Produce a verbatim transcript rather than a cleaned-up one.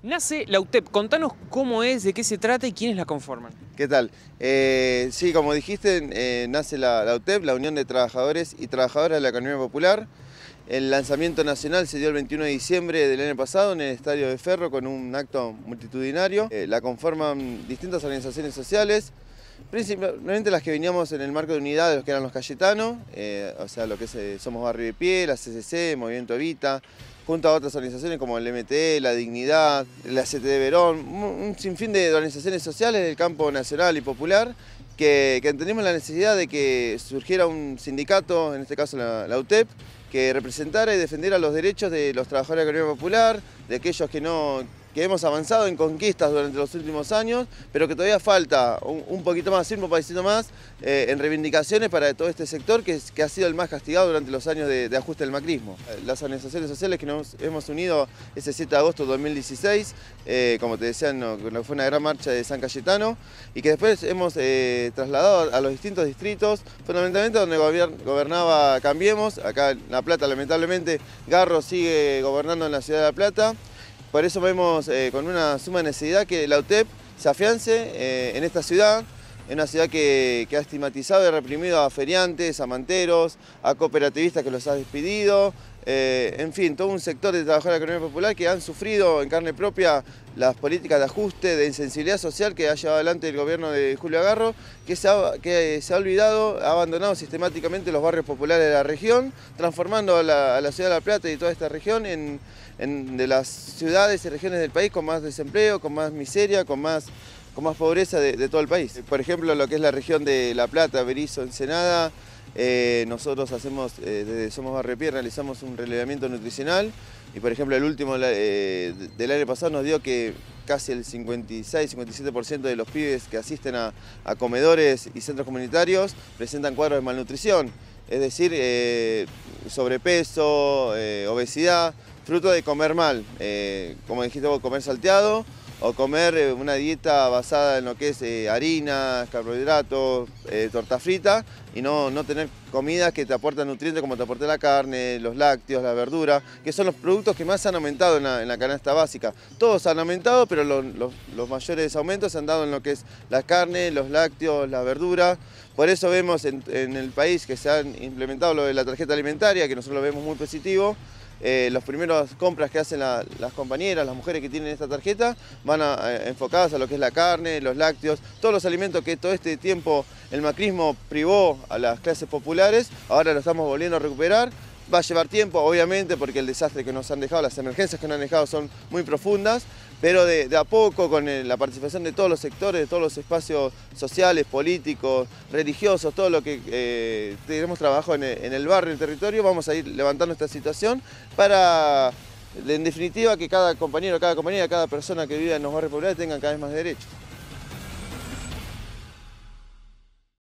Nace la U T E P, contanos cómo es, de qué se trata y quiénes la conforman. ¿Qué tal? Eh, sí, como dijiste, eh, nace la, la U T E P, la Unión de Trabajadores y Trabajadoras de la Economía Popular. El lanzamiento nacional se dio el veintiuno de diciembre del año pasado en el Estadio de Ferro con un acto multitudinario. Eh, la conforman distintas organizaciones sociales, principalmente las que veníamos en el marco de unidad de los que eran los Cayetanos, eh, o sea, lo que es eh, Somos Barrio de Pie, la C C C, Movimiento Evita, junto a otras organizaciones como el M T E, la Dignidad, la C T D Verón, un sinfín de organizaciones sociales del campo nacional y popular que, que entendimos la necesidad de que surgiera un sindicato, en este caso la, la U T E P, que representara y defendiera los derechos de los trabajadores de la economía popular, de aquellos que no... que hemos avanzado en conquistas durante los últimos años, pero que todavía falta un, un poquito más, un poquito más, eh, en reivindicaciones para todo este sector que, es, que ha sido el más castigado durante los años de, de ajuste del macrismo. Las organizaciones sociales que nos hemos unido ese siete de agosto de dos mil dieciséis, eh, como te decía, no, no fue una gran marcha de San Cayetano, y que después hemos eh, trasladado a los distintos distritos, fundamentalmente donde gobernaba Cambiemos. Acá en La Plata, lamentablemente, Garro sigue gobernando en la ciudad de La Plata. Por eso vemos eh, con una suma necesidad que la U T E P se afiance eh, en esta ciudad, en una ciudad que, que ha estigmatizado y reprimido a feriantes, a manteros, a cooperativistas que los ha despedido, eh, en fin, todo un sector de trabajadores de la economía popular que han sufrido en carne propia las políticas de ajuste, de insensibilidad social que ha llevado adelante el gobierno de Julio Garro, que se ha, que se ha olvidado, ha abandonado sistemáticamente los barrios populares de la región, transformando a la, a la ciudad de La Plata y toda esta región en, en de las ciudades y regiones del país con más desempleo, con más miseria, con más, con más pobreza de, de todo el país. Por ejemplo, lo que es la región de La Plata, Berisso, Ensenada, eh, nosotros hacemos, eh, desde Somos Barrio de Pie, realizamos un relevamiento nutricional y, por ejemplo, el último eh, del año pasado nos dio que casi el cincuenta y seis, cincuenta y siete por ciento de los pibes que asisten a, a comedores y centros comunitarios presentan cuadros de malnutrición, es decir, eh, sobrepeso, eh, obesidad, fruto de comer mal, eh, como dijiste vos, comer salteado o comer eh, una dieta basada en lo que es eh, harina, carbohidratos, eh, torta frita y no, no tener comidas que te aportan nutrientes como te aporta la carne, los lácteos, la verdura, que son los productos que más han aumentado en la, en la canasta básica. Todos han aumentado, pero lo, lo, los mayores aumentos se han dado en lo que es la carne, los lácteos, la verdura. Por eso vemos en, en el país que se han implementado lo de la tarjeta alimentaria, que nosotros lo vemos muy positivo. Eh, las primeras compras que hacen la, las compañeras, las mujeres que tienen esta tarjeta, van a, a, enfocadas a lo que es la carne, los lácteos, todos los alimentos que todo este tiempo el macrismo privó a las clases populares, ahora lo estamos volviendo a recuperar. Va a llevar tiempo, obviamente, porque el desastre que nos han dejado, las emergencias que nos han dejado son muy profundas, pero de, de a poco, con el, la participación de todos los sectores, de todos los espacios sociales, políticos, religiosos, todo lo que eh, tenemos trabajo en el, en el barrio, en el territorio, vamos a ir levantando esta situación para, en definitiva, que cada compañero, cada compañera, cada persona que vive en los barrios populares tenga cada vez más derechos.